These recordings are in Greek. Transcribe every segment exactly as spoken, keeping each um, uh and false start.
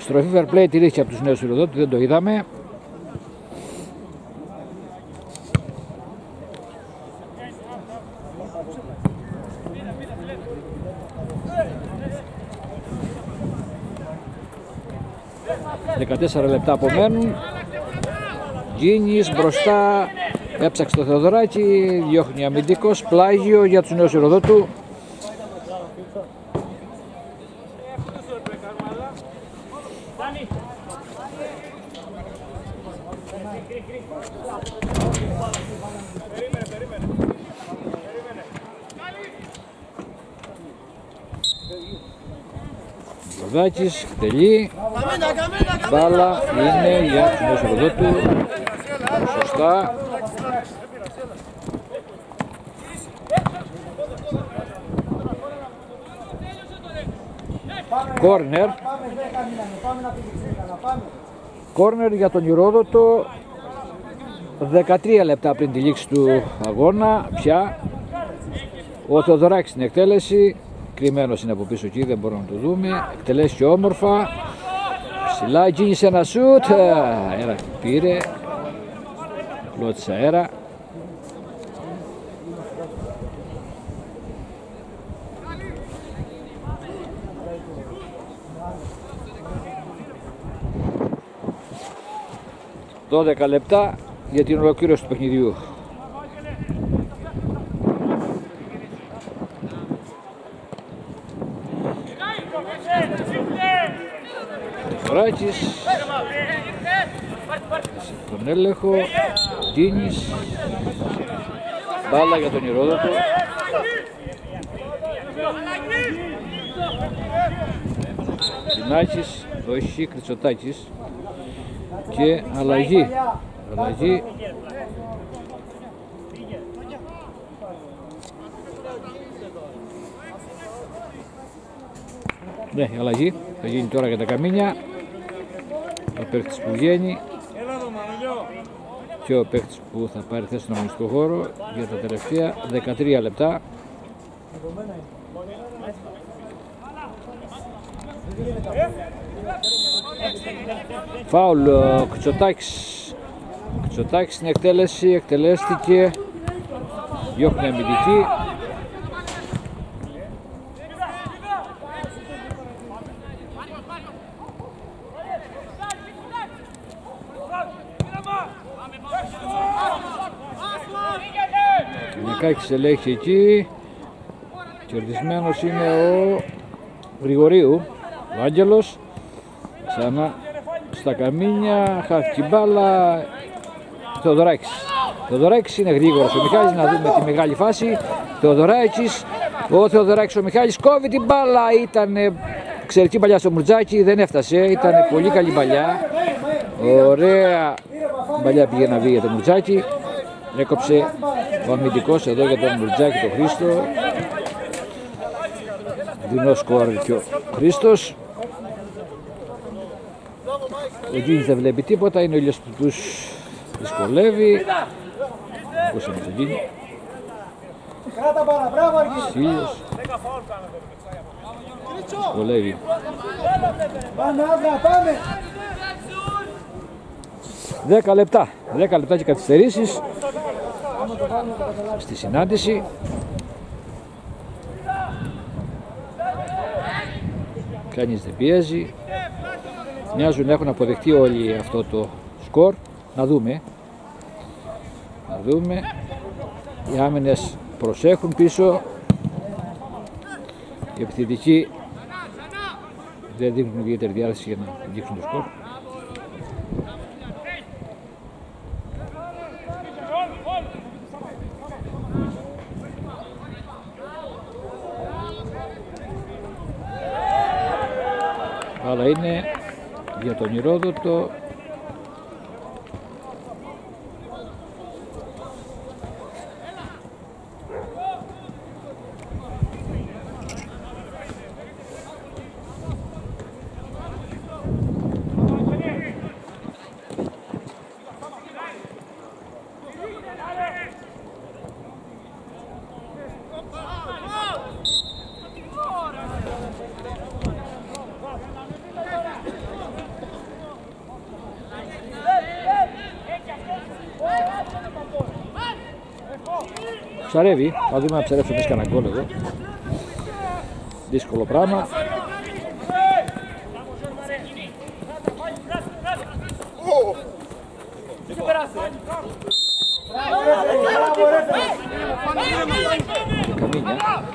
Επιστροφή fair play τηρήθηκε από τους νέους Ηρωδότη, δεν το είδαμε. δεκατέσσερα λεπτά απομένουν. Γκίνης μπροστά, έψαξε το Θεοδωράκη, διώχνει αμυντικός, πλάγιο για τους νέους Ηρωδότου. Θεοδωράκης, τελεί. Μπάλα είναι για τους νέους Ηρωδότου. Σωστά. Κόρνερ. Κόρνερ για τον Ηρώδοτο. δεκατρία λεπτά πριν τη λήξη του αγώνα πια. Ο Θεοδωράκης στην εκτέλεση. Κρυμμένος είναι από πίσω εκεί, δεν μπορούμε να το δούμε. Εκτελέσει όμορφα. Ψηλά κίνησε ένα σουτ. Αέρα πήρε. Πλώτησε αέρα. δώδεκα λεπτά για την ολοκλήρωση του παιχνιδιού. Ράκης, τον έλεγχο, Γκίνης, μπάλα για τον Ηρώδοτο. Συνάκης, όχι, Κριτσοτάκης και αλλαγή, αλλαγή. Ναι, αλλαγή θα γίνει τώρα για τα καμίνια. Ο παίκτης που βγαίνει και ο παίκτης που θα πάρει θέση στον αγωνιστικό χώρο για τα τελευταία δεκατρία λεπτά. Φάουλ, ο Κτσοτάκης. Κτσοτάκης στην εκτέλεση, εκτελέστηκε, διώχνει αμυντική. Κάκης ελέγχει εκεί. Κερδισμένος είναι ο Γρηγορίου, ο Άγγελος. Ξανά στα καμίνια, χάθηκε μπάλα. Θεοδωράκης. Θεοδωράκης είναι γρήγορος. Ο Μιχάλης, να δούμε τη μεγάλη φάση. Θεοδωράκης. Ο Θεοδωράκης, ο Μιχάλης κόβει την μπάλα. Ήταν εξαιρετική παλιά στο Μουρτζάκι, δεν έφτασε. Ήταν πολύ καλή παλιά. Ωραία παλιά πήγε να βγει για το Μουρτζάκι. Έκοψε ο αμυντικός εδώ για τον Μουρτζάκη, τον Χρήστο. Δινό σκορ και ο Χρήστος. Ο Γκίνης δεν βλέπει τίποτα, είναι ο ήλιος που τους δυσκολεύει. Ακούσαμε τον Γκίνη. Ήλιος. Δυσκολεύει. δέκα λεπτά, δέκα λεπτά και καθυστερήσεις στη συνάντηση. Κανείς δεν πιέζει. Μοιάζουν να έχουν αποδεχτεί όλοι αυτό το σκορ. Να δούμε. Να δούμε. Οι άμυνες προσέχουν πίσω. Οι επιθετικοί δεν δείχνουν ιδιαίτερη διάθεση για να δείξουν το σκορ. Αλλά είναι για τον Ηρώδοτο. Ψαρεύει, θα δούμε να ψαρέψουμε εμείς κανένα γκολ εδώ. Δύσκολο πράγμα. Και Καμίνια.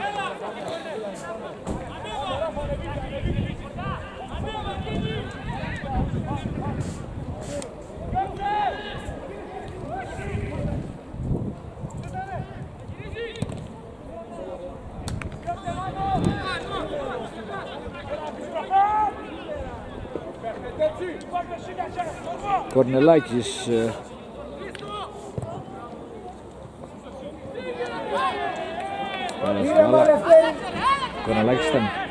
Κορνελάκης Κορνελάκης ήταν